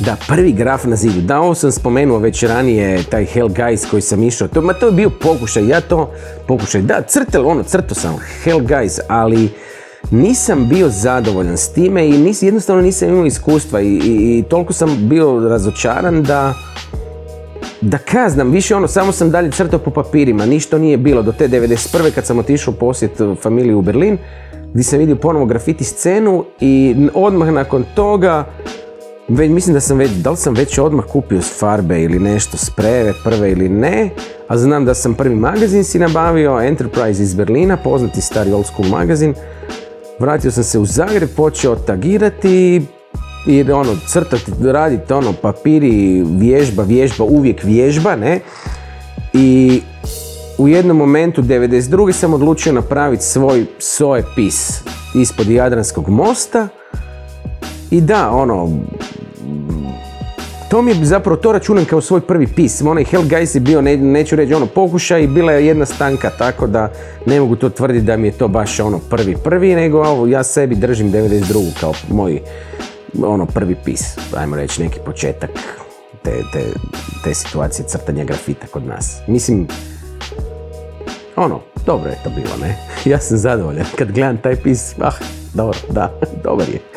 Da, prvi graf na zidu. Da, ovo sam spomenuo već ranije, taj Hell Guys koji sam išao. To je bio pokušaj, da, crtao sam Hell Guys, ali nisam bio zadovoljan s time i jednostavno nisam imao iskustva i toliko sam bio razočaran da kaznam, više samo sam dalje crtao po papirima, ništa nije bilo do te 91. kad sam otišao u posjet familiji u Berlin, gdje sam vidio ponovo grafiti scenu i odmah nakon toga, mislim da li sam već odmah kupio farbe ili nešto, sprejeve prve ili ne, a znam da sam prvi magazin si nabavio, Enterprise iz Berlina, poznati stari old school magazin. Vratio sam se u Zagreb, počeo tagirati i crtati, raditi papiri, vježba, uvijek vježba, ne? I u jednom momentu, 92. sam odlučio napraviti svoj SOE pis ispod Jadranskog mosta i da, to mi je zapravo, to računam kao svoj prvi pis. Onaj Hell Guys je bio, neću reći pokušaj, bila je jedna stanka, tako da ne mogu to tvrditi da mi je to baš prvi, nego ja sebi držim 92. kao moj prvi pis, ajmo reći neki početak te situacije crtanja grafita kod nas. Mislim, dobro je to bilo, ne? Ja sam zadovoljan kad gledam taj pis, dobro, da, dobar je.